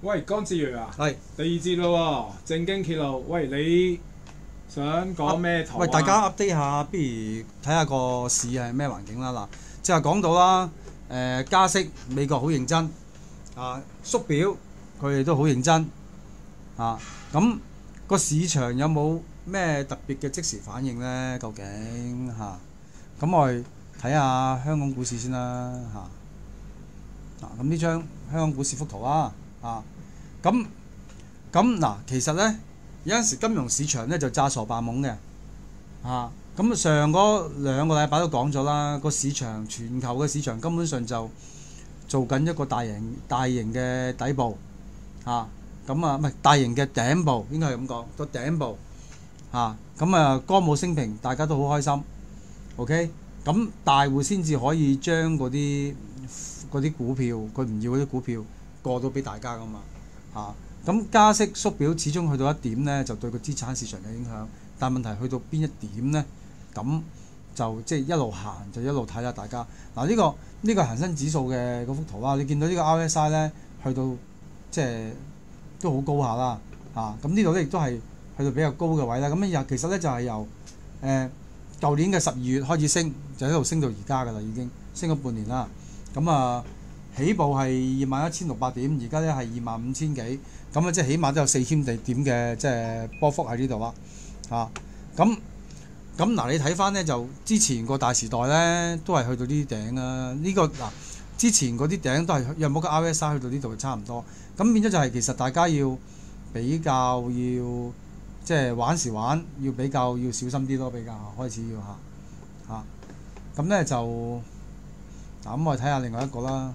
喂，江志睿啊， 係第二節咯喎，正經揭露。喂，你想講咩圖啊？ 喂，大家 update 下，不如睇下個市係咩環境啦。嗱，即係講到啦，加息，美國好認真，縮表佢哋都好認真，咁個市場有冇咩特別嘅即時反應呢？究竟咁我哋睇下香港股市先啦，咁呢張香港股市幅圖啦，咁嗱，其實呢，有陣時金融市場咧就詐傻扮懵嘅，咁上嗰2個禮拜都講咗啦，個市場全球嘅市場根本上就做緊一個大型嘅底部，唔係大型嘅頂部，應該係咁講個頂部，歌舞升平，大家都好開心 ，OK， 咁大戶先至可以將嗰啲股票，佢唔要嗰啲股票過到俾大家噶嘛，咁加息縮表始終去到一點呢，就對個資產市場有影響。但問題去到邊一點呢？咁就即係一路行就一路睇下大家。嗱，呢個恒生指數嘅嗰幅圖啦，你見到呢個 RSI 呢，去到即係都好高下啦。咁呢度呢亦都係去到比較高嘅位啦。咁其實呢，就係由舊年嘅12月開始升，就一路升到而家㗎啦，已經升咗半年啦。咁起步係21,600點，而家咧係25,000幾，咁即係起碼都有4,000點嘅即係波幅喺呢度啦。咁嗱，你睇翻咧就之前個大時代咧都係去到呢啲頂啊。呢個嗱之前嗰啲頂都係約莫個 RSI 去到呢度差唔多。咁變咗就係其實大家要比較要即係玩時玩，要比較要小心啲咯，比較開始要嚇。咁咧就咁我哋睇下另外一個啦。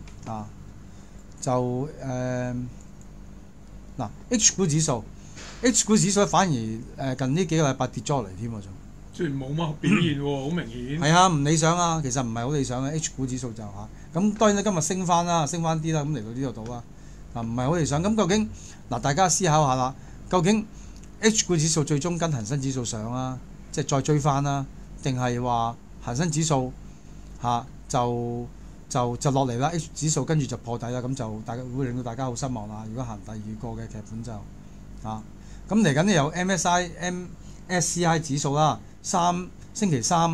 就H 股指數反而近呢幾個禮拜跌咗落嚟添喎，仲雖然冇乜表現喎，好明顯。 係唔理想啊，其實唔係好理想嘅 H 股指數就咁當然啦，今日升翻啦，升翻啲啦，咁嚟到呢度到啦，唔係好理想。咁究竟大家思考下啦，究竟 H 股指數最終跟恒生指數上啊，即係再追翻啦，定係話恒生指數就落嚟啦 ，H 指數跟住就破底啦，咁就大家會令到大家好失望啦。如果行第二個嘅劇本就咁嚟緊咧有 MSCI 指數啦，星期三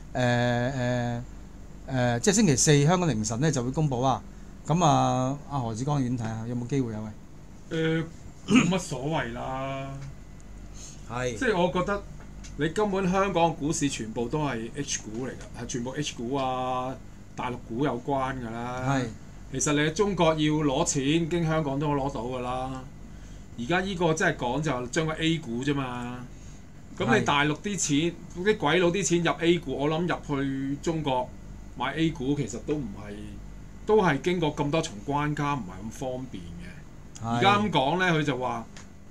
即係星期四香港凌晨咧就會公佈啦。咁阿何志剛點睇啊？有冇機會啊？喂， 冇乜所謂啦。即係我覺得你根本香港股市全部都係 H 股嚟㗎，係全部 H 股啊。大陸股有關㗎啦，其實你喺中國要攞錢，經香港都攞到㗎啦。而家呢個真係講就將個 A 股啫嘛。咁你大陸啲錢，啲鬼佬啲錢入 A 股，我諗入去中國買 A 股其實都係經過咁多重關卡，唔係咁方便嘅。而家咁講呢，佢就話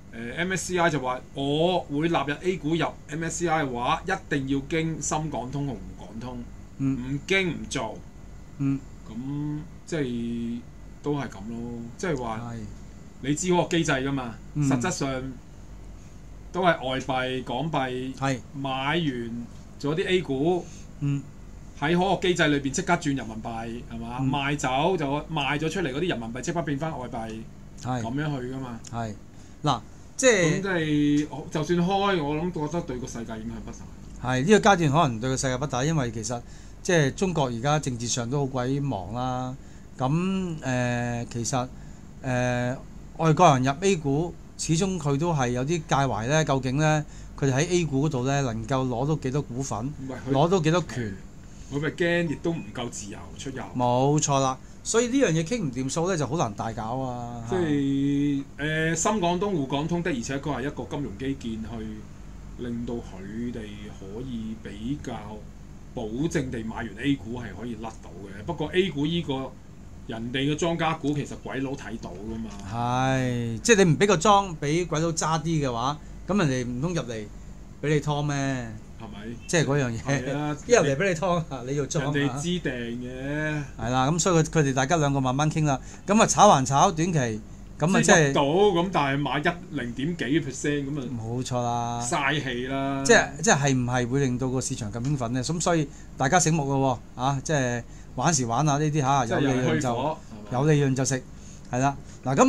MSCI 就話我會納入 A 股入 MSCI 嘅話，一定要經深港通同滬港通，唔經唔做。咁即係都係咁咯，即係話你知嗰個機制㗎嘛，實質上都係外幣、港幣買完咗啲 A 股，喺嗰個機制裏邊即刻轉人民幣係嘛，賣走就賣咗出嚟嗰啲人民幣即刻變翻外幣，咁樣去㗎嘛。 嗱，即係咁即係就算開，我諗覺得對個世界影響不大。 呢個階段可能對個世界不大，因為其實。即係中國而家政治上都好鬼忙啦，咁其實外國人入 A 股，始終佢都係有啲介懷咧。究竟咧，佢哋喺 A 股嗰度咧能夠攞到幾多股份，攞到幾多權？ 佢咪驚，亦都唔夠自由出入。 冇錯啦，所以呢樣嘢傾唔掂數咧，就好難大搞啊。 即係深港通、滬港通的，而且確係一個金融基建，去令到佢哋可以比較保證地買完 A 股係可以甩到嘅，不過 A 股依個人哋嘅莊家股其實鬼佬睇到㗎嘛。 即係你唔俾個莊俾鬼佬揸啲嘅話，咁人哋唔通入嚟俾你拖咩？ 係咪？ 即係嗰樣嘢，一入嚟俾你拖，你要裝。 人哋知定嘅。 係啦，咁所以佢哋大家兩個慢慢傾啦。咁啊炒還炒，短期咁即係到咁，但係買0.幾%咁啊， 冇錯啦， 嘥氣啦。 即係唔係會令到個市場咁興奮咧？咁所以大家醒目咯喎，即係玩時玩下呢啲有利潤就食，係啦。嗱咁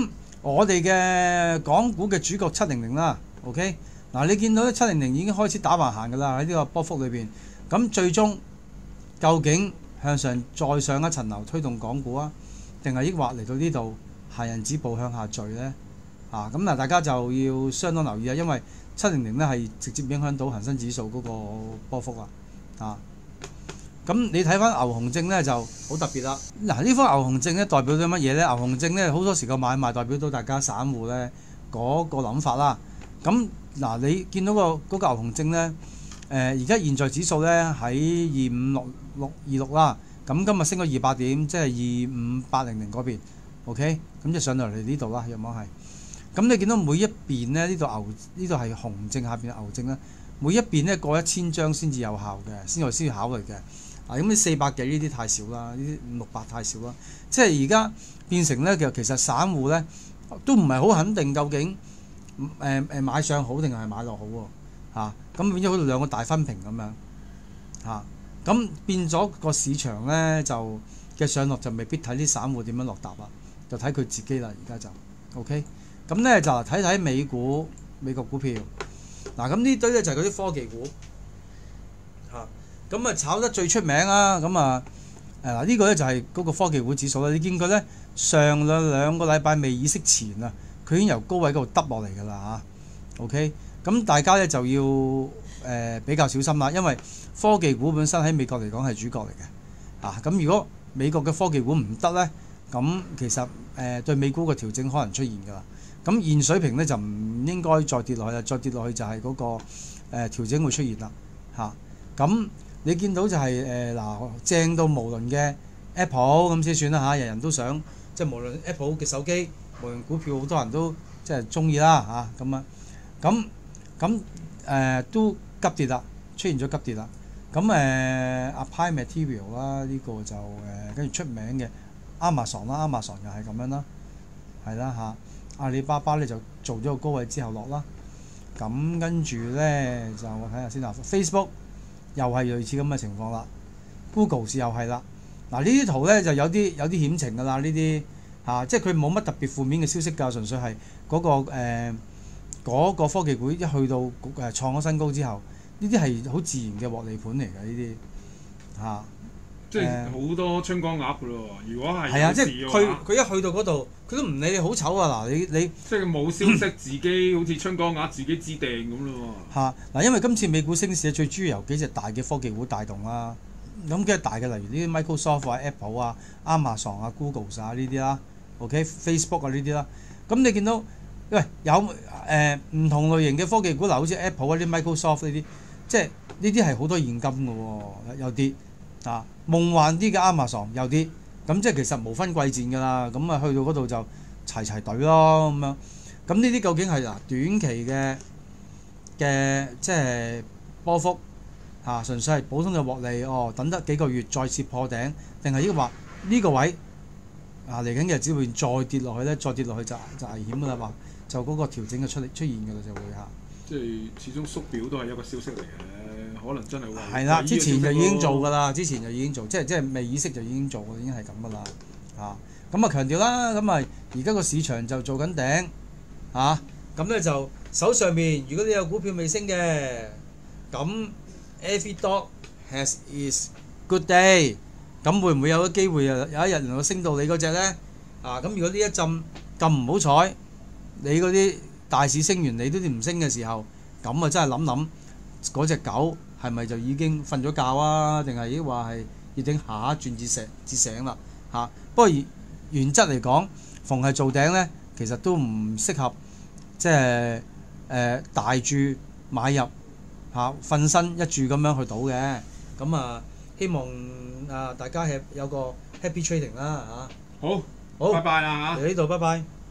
我哋嘅港股嘅主角700啦，OK 嗱，你見到咧700已經開始打橫行㗎啦，喺呢個波幅裏邊。咁最終究竟向上再上一層樓推動港股啊，定係抑或嚟到呢度行人止步向下墜呢？咁嗱，大家就要相當留意啊，因為700咧係直接影響到恒生指數嗰個波幅啊。咁你睇翻牛熊證咧就好特別啦。嗱，呢方牛熊證咧代表咗乜嘢咧？牛熊證咧好多時個買賣代表到大家散戶咧嗰個諗法啦。咁嗱，你見到嗰個牛熊證咧，而家現在指數咧喺25626啦。咁今日升咗200點，即係25800嗰邊。OK， 咁就上到嚟呢度啦，有冇係？咁你見到每一邊咧，呢度係熊證，下邊牛證咧，每一邊咧過1000張先至有效嘅，先要考慮嘅。咁你400幾呢啲太少啦，呢啲500-600太少啦。即係而家變成咧，其實散戶咧都唔係好肯定究竟買上好定係買落好喎。咁變咗好似兩個大分屏咁樣。咁變咗個市場咧就嘅上落就未必睇啲散戶點樣落踏啦，就睇佢自己啦。而家就 OK。咁咧就睇睇美國股票。咁呢堆咧就係嗰啲科技股。咁炒得最出名啦。咁呢個咧就係嗰個科技股指數啦。你見佢咧上兩個禮拜未議息前啊，佢已經由高位嗰度耷落嚟㗎啦嚇。OK， 咁大家咧就要比較小心啦，因為科技股本身喺美國嚟講係主角嚟嘅。咁如果美國嘅科技股唔得咧，咁其實對美股嘅調整可能出現㗎啦。咁現水平咧就唔應該再跌落去啦，再跌落去就係嗰個調整會出現啦。咁你見到就係正到無論嘅 Apple 咁先算啦，人人都想，即係無論 Apple 嘅手機，無論股票，好多人都即係中意啦咁都急跌啦，出現咗急跌啦。咁Applied Material 啦，呢個就跟住出名嘅 Amazon 啦，Amazon 又係咁樣啦，係啦阿里巴巴咧就做咗個高位之後落啦。咁跟住咧就我睇下先啦 ，Facebook 又係類似咁嘅情況啦 ，Google 又係啦。呢啲圖咧就有啲險情㗎啦，呢啲即係佢冇乜特別負面嘅消息㗎，純粹係嗰個科技股一去到創咗新高之後，呢啲係好自然嘅獲利盤嚟㗎，呢啲即係好多春江鴨㗎咯。如果係即係佢一去到嗰度，佢都唔理你好醜啊！你即係冇消息，自己好似春江鴨自己知定咁咯喎。因為今次美股升市最主要由幾隻大嘅科技股帶動啦。咁幾隻大嘅，例如呢啲 Microsoft 啊、Apple 啊、Amazon 啊、Google 啊呢啲啦 ，OK、Facebook 啊呢啲啦。咁你見到有唔同類型嘅科技股，好似 Apple 啊啲 Microsoft 呢啲，即係呢啲係好多現金㗎喎，有啲夢幻啲嘅 Amazon 有啲，咁即係其實無分貴賤㗎啦。咁去到嗰度就齊隊咯咁樣。咁呢啲究竟係短期嘅即係波幅純粹係普通嘅獲利等得幾個月再次破頂，定係話呢個位嚟緊嘅只會再跌落去咧，再跌落去就危險㗎啦嘛，就嗰個調整嘅出現㗎啦，就會即係始終縮表都係一個消息嚟嘅，可能真係會係啦。之前就已經做㗎啦，即係未議息就已經做㗎，已經係咁㗎啦。咁強調啦，咁而家個市場就做緊頂咁咧就手上面如果你有股票未升嘅，咁 every dog has its good day， 咁會唔會有機會有一日能夠升到你嗰隻咧？咁如果呢一陣咁唔好彩，你嗰啲大市升完你都唔升嘅時候，咁真係諗諗嗰隻狗係咪就已經瞓咗覺啊？定係話係要等下一轉至醒啦不過原則嚟講，逢係做頂咧，其實都唔適合即係大注買入瞓身一注咁樣去賭嘅。咁希望大家有個 happy trading 啦好，拜拜啦嚟呢度，拜拜。